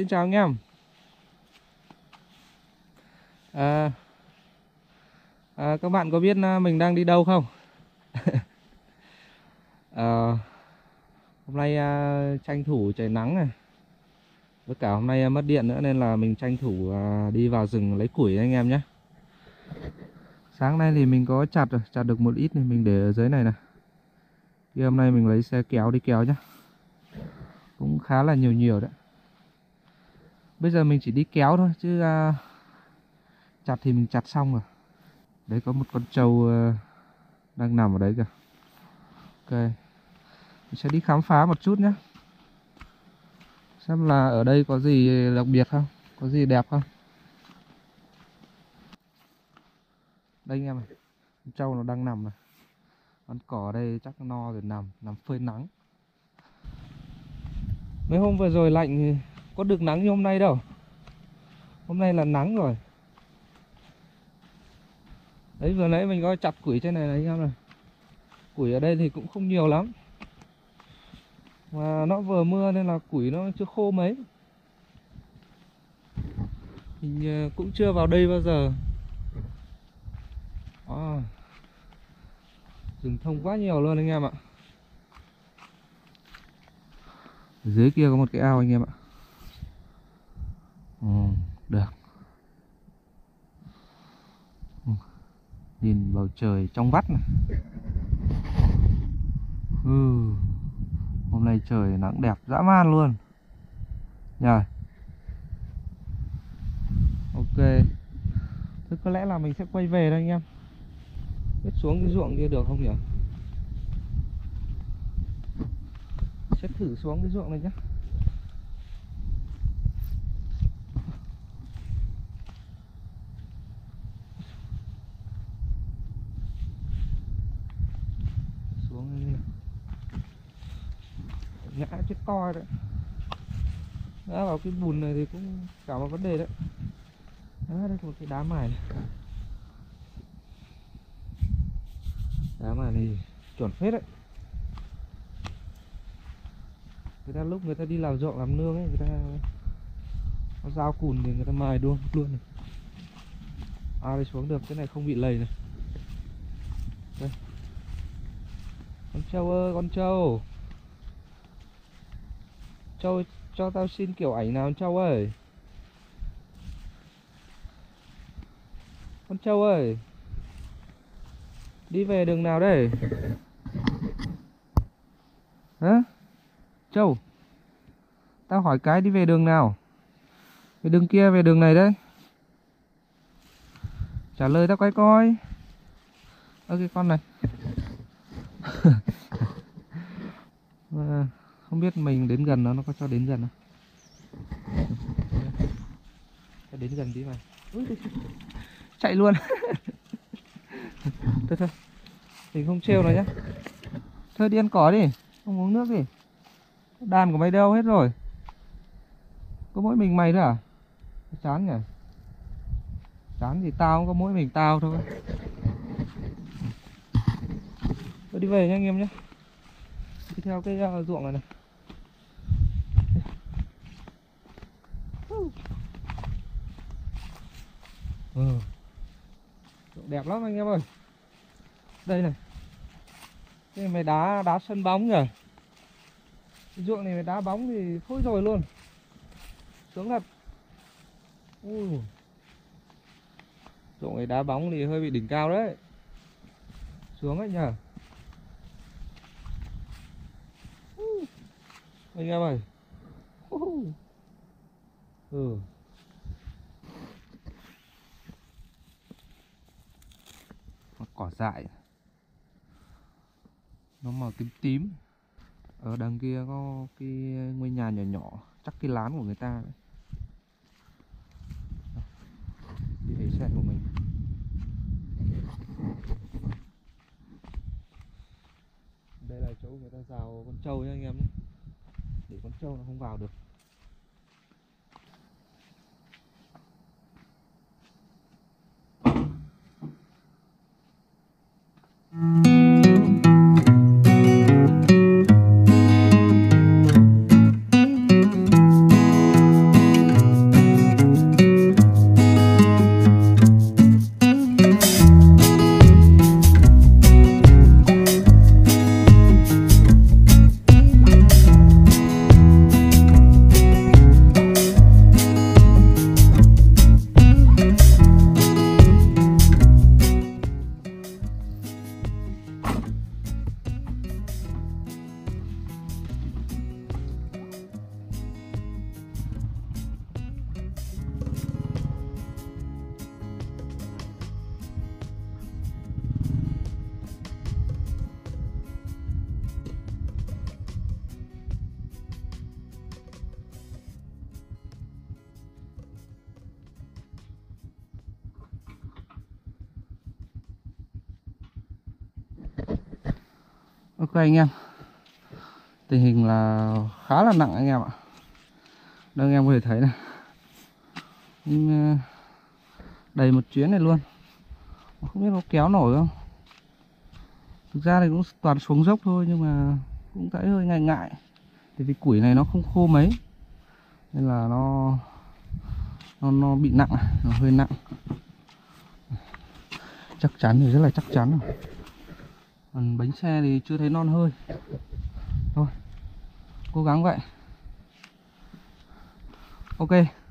xin chào anh em. Các bạn có biết mình đang đi đâu không? Hôm nay tranh thủ trời nắng này, với cả hôm nay mất điện nữa nên là mình tranh thủ đi vào rừng lấy củi anh em nhé. Sáng nay thì mình có chặt rồi, chặt được một ít này mình để ở dưới này này. Thì hôm nay mình lấy xe kéo đi kéo nhá. Cũng khá là nhiều đấy. Bây giờ mình chỉ đi kéo thôi chứ chặt thì mình chặt xong rồi. Đấy có một con trâu đang nằm ở đấy kìa. Ok, mình sẽ đi khám phá một chút nhé. Xem là ở đây có gì đặc biệt không, có gì đẹp không. Đây anh em này, con trâu nó đang nằm này. Con cỏ ở đây chắc no rồi, nằm phơi nắng. Mấy hôm vừa rồi lạnh thì có được nắng như hôm nay đâu. Hôm nay là nắng rồi. Đấy vừa nãy mình có chặt củi trên này này anh em này. Củi ở đây thì cũng không nhiều lắm. Mà nó vừa mưa nên là củi nó chưa khô mấy. Mình cũng chưa vào đây bao giờ. Rừng thông quá nhiều luôn anh em ạ. Ở dưới kia có một cái ao anh em ạ. Được. Nhìn bầu trời trong vắt này. Hôm nay trời nắng đẹp dã man luôn nhờ. Ok. Thế có lẽ là mình sẽ quay về đây anh em. Biết xuống cái ruộng kia được không nhỉ? Sẽ thử xuống cái ruộng này nhé. Xuống đây. Ngã chết coi đấy. Ngã vào cái bùn này thì cũng cả một vấn đề đấy. Đó, đây có một cái đá mài này. Đá mài này chuẩn phết đấy. Người ta lúc người ta đi làm ruộng làm nương ấy, người ta có dao cùn thì người ta mài luôn này. Đây xuống được, cái này không bị lầy này. Đây. Con trâu ơi, con trâu. Trâu cho tao xin kiểu ảnh nào con trâu ơi. Con trâu ơi, đi về đường nào đây? Hả? Trâu, tao hỏi cái đi về đường nào? Về đường kia, về đường này đấy. Trả lời tao coi. Cái con này. Không biết mình đến gần nó có cho đến gần không? Cho đến gần tí mà. Chạy luôn. Thôi mình không trêu nó nhá. Thôi đi ăn cỏ đi, không uống nước đi. Đàn của mày đâu hết rồi? Có mỗi mình mày thôi à? Chán nhỉ. Chán thì tao cũng có mỗi mình tao thôi. Thôi đi về nha anh em nhé. Đi theo cái ruộng này này. Ruộng đẹp lắm anh em ơi. Đây này. Cái này đá sân bóng nhỉ. Cái ruộng này mày đá bóng thì thôi rồi luôn. Sướng thật. Ruộng này đá bóng thì hơi bị đỉnh cao đấy. Xuống ấy nhờ. Anh em ơi. Cỏ dại. Nó màu tím tím. Ở đằng kia có cái ngôi nhà nhỏ nhỏ, chắc cái lán của người ta đấy. Đi về xe của mình. Đây là chỗ người ta rào con trâu nhé anh em nhé. Để con trâu nó không vào được. Ok anh em, tình hình là khá là nặng anh em ạ. Đây anh em có thể thấy này, nhưng đầy một chuyến này luôn, không biết nó kéo nổi không. Thực ra thì cũng toàn xuống dốc thôi, nhưng mà cũng thấy hơi ngại ngại, tại vì củi này nó không khô mấy nên là nó bị nặng, nó hơi nặng. Chắc chắn thì rất là chắc chắn rồi. Còn bánh xe thì chưa thấy non hơi. Thôi, cố gắng vậy. Ok.